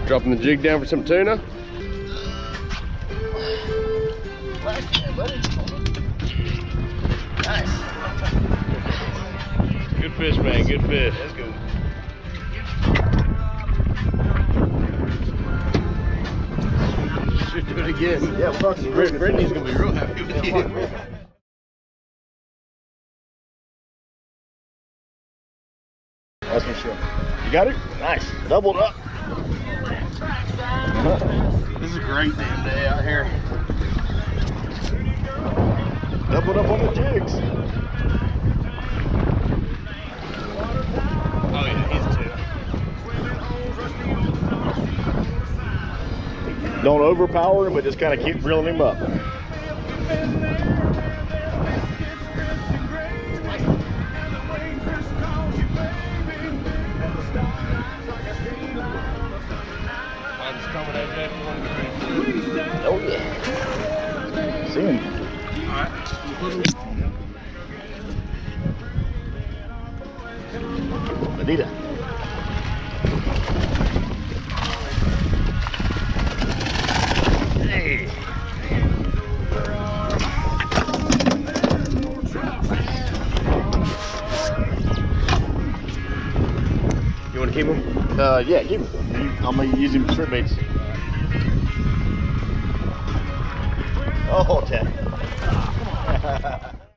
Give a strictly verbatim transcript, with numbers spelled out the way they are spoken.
Dropping the jig down for some tuna. Nice. Good fish, man. Good fish. Let's go. Should do it again. Yeah, fuck it. Britt- Brittany's gonna be real happy with you. That's for sure. You got it? Nice. Doubled up. This is a great damn day out here. Doubled up on the jigs. Oh yeah, he's two. Don't overpower him, but just kind of keep reeling him up. Oh yeah. See him. Alright. Anita. Hey. You want to keep him? Uh, yeah, keep him. I'm gonna use him for shrimp baits. Oh, Ted.